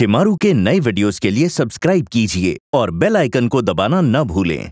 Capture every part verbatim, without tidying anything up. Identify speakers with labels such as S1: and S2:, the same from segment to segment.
S1: शिमारू के नए वीडियोस के लिए सब्सक्राइब कीजिए और बेल आइकन को दबाना न भूलें।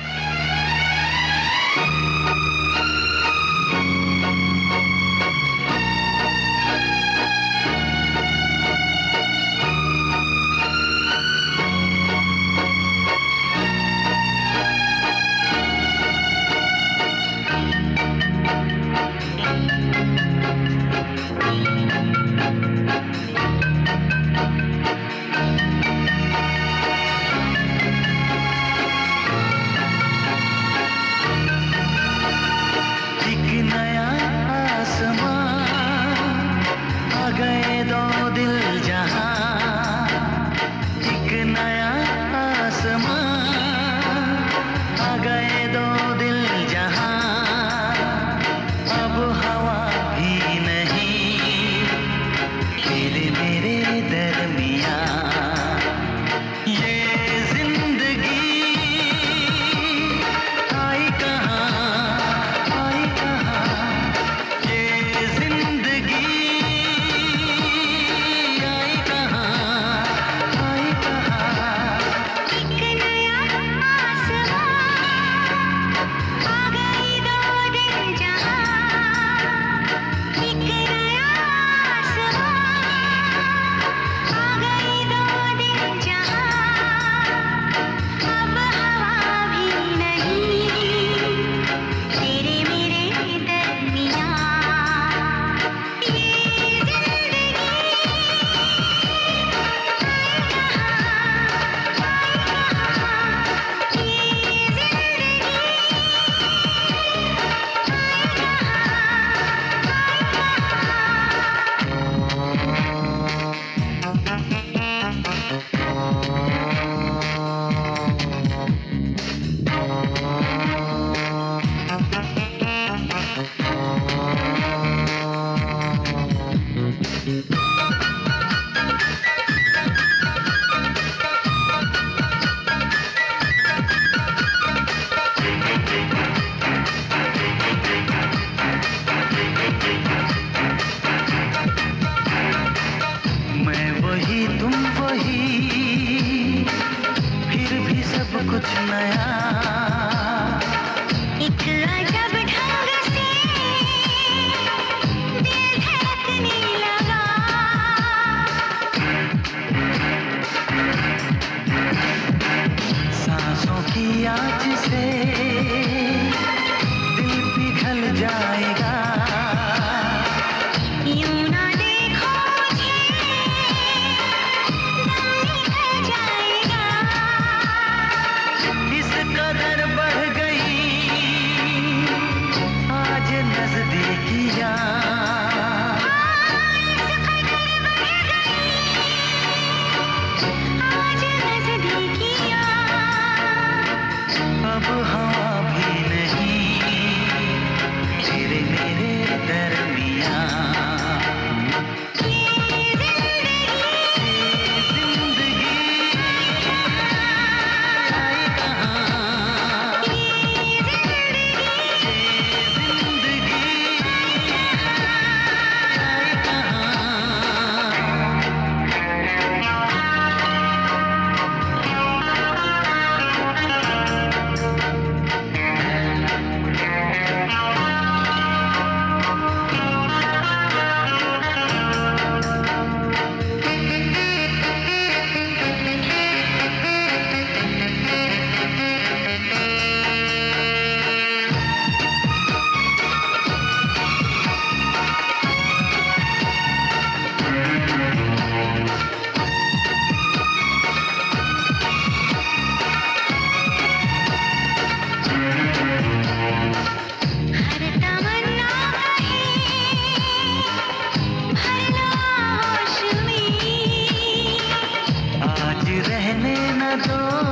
S2: गए दो दिल जहां, एक नया आसमां, आ गए दो दिल जहां, अब हवा भी नहीं तेरे मेरे दरमियां। ये जिंदगी आई कहाँ, आई कहाँ, ये जिंदगी तुम वही, फिर भी सब कुछ नया, एक अजब ढंग से दिल धड़कने लगा। सांसों की आँच से दिल पिघल जाएगा। यूं ना अब हवा भी नहीं तेरे मेरे दरमियां। रहने न दो